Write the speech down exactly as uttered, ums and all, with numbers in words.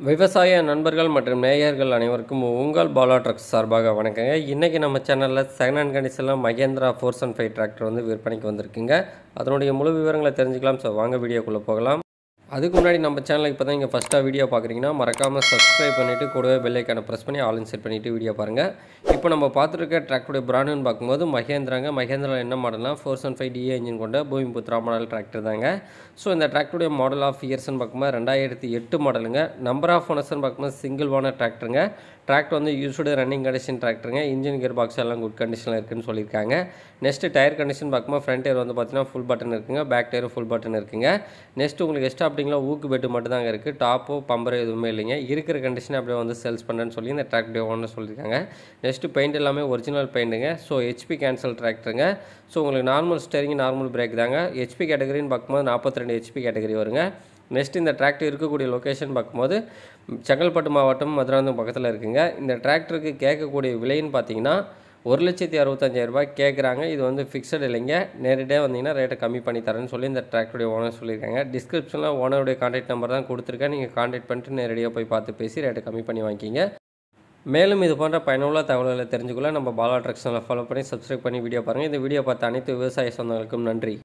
விவசாய நண்பர்கள் மற்றும் நேயர்கள் அனைவருக்கும் உங்கள் பாலா ட்ரக்ஸ் சார்பாக வணக்கங்க. இன்றைக்கி நம்ம சேனலில் செகண்ட் ஹேண்ட் கண்டிஷனில் Mahindra four seven five tractor வந்து விற்பனைக்கு வந்திருக்குங்க. அதனுடைய முழு விவரங்களை தெரிஞ்சுக்கலாம். ஸோ வாங்க வீடியோக்குள்ளே போகலாம். அதுக்கு முன்னாடி நம்ம சேனலில் இப்போ தான் இங்கே ஃபஸ்ட்டாக வீடியோ பார்க்குறீங்கன்னா மறக்காமல் சப்ஸ்கிரைப் பண்ணிவிட்டு கூடவே பெல் ஐக்கானை ப்ரெஸ் பண்ணி ஆல் இன் செட் பண்ணிவிட்டு வீடியோ பாருங்கள். இப்போ நம்ம பார்த்துருக்க டிராக்டருடைய பிராண்டுன்னு பார்க்கும்போது மகேந்திராங்க. மகேந்திரா என்ன மாடல்னா four seven five DI engine கொண்ட பூமிபுத்ரா மாடல் டிராக்டர் தாங்க. ஸோ இந்த டிராக்டருடைய மாடல் ஆஃப் இயர்ஸ்ன்னு பார்க்கும்போது ரெண்டாயிரத்தி எட்டு மாடலுங்க. நம்பர் ஆஃப் ஓனர்ஸ்ன்னு பார்க்கும்போது சிங்கிள் ஓனர் டிராக்டருங்க. டிராக்டர் வந்து யூஸ்டு ரன்னிங் கண்டிஷன் டிராக்டருங்க. இன்ஜின் கியர் பாக்ஸ் எல்லாம் குட் கண்டிஷனில் இருக்குதுன்னு சொல்லியிருக்காங்க. நெக்ஸ்ட்டு டயர் கண்டிஷன் பார்க்கும்போது ஃப்ரண்ட் டயர் வந்து பார்த்தீங்கன்னா ஃபுல் பட்டன் இருக்குங்க. பேக் டயரும் ஃபுல் பட்டன் இருக்குங்க. நெக்ஸ்ட் உங்களுக்கு எக்ஸ்ட்ரா அப்படிங்களா ஊக்கு பெட்டு மட்டும் தாங்க இருக்குது. டாப்போ பம்பரோ எதுவுமே இல்லைங்க. இருக்கிற கண்டிஷன் அப்படியே வந்து சேல்ஸ் பண்ணுறேன்னு சொல்லி இந்த டிராக்டர் ஓனர் சொல்லியிருக்காங்க. நெக்ஸ்ட்டு பெயிண்ட் எல்லாமே ஒரிஜினல் பெயிண்ட்டுங்க. ஸோ ஹெச்பி கேன்சல் டிராக்டருங்க. ஸோ உங்களுக்கு நார்மல் ஸ்டேரிங் நார்மல் பிரேக் தாங்க. ஹெச்பி கேட்டகரின்னு பார்க்கும்போது நாற்பத்தி ரெண்டு ஹெச்பி கேட்டகரி வருங்க. நெக்ஸ்ட் இந்த டிராக்டர் இருக்கக்கூடிய லொக்கேஷன் பார்க்கும்போது செங்கல்பட்டு மாவட்டம் மதுராந்தகம் பக்கத்தில் இருக்குங்க. இந்த டிராக்டருக்கு கேட்கக்கூடிய விலைன்னு பார்த்தீங்கன்னா ஒரு லட்சத்தி அறுபத்தஞ்சாயிரம் ரூபாய் கேட்குறாங்க. இது வந்து ஃபிக்ஸட் இல்லைங்க. நேரடியாக வந்தீங்கன்னா ரேட்டை கம்மி பண்ணி தரேன்னு சொல்லி இந்த டிராக்டருடைய ஓனர் சொல்லியிருக்காங்க. டிஸ்கிரிப்ஷனில் ஓனருடைய கான்டாக்ட் நம்பர் தான் கொடுத்துருக்கேன். நீங்கள் கான்டாக்ட் பண்ணிட்டு நேரடியாக போய் பார்த்து பேசி ரேட்டை கம்மி பண்ணி வாங்கிக்கிங்க. மேலும் இது போன்ற பயனுள்ள தகவல்களை தெரிஞ்சுக்கொள்ள நம்ம பாலா ட்ரக்ஸ் சேனலை ஃபாலோ பண்ணி சப்ஸ்கிரைப் பண்ணி வீடியோ பாருங்கள். இந்த வீடியோ பார்த்த அனைத்து விவசாய சொந்தங்களுக்கும் நன்றி.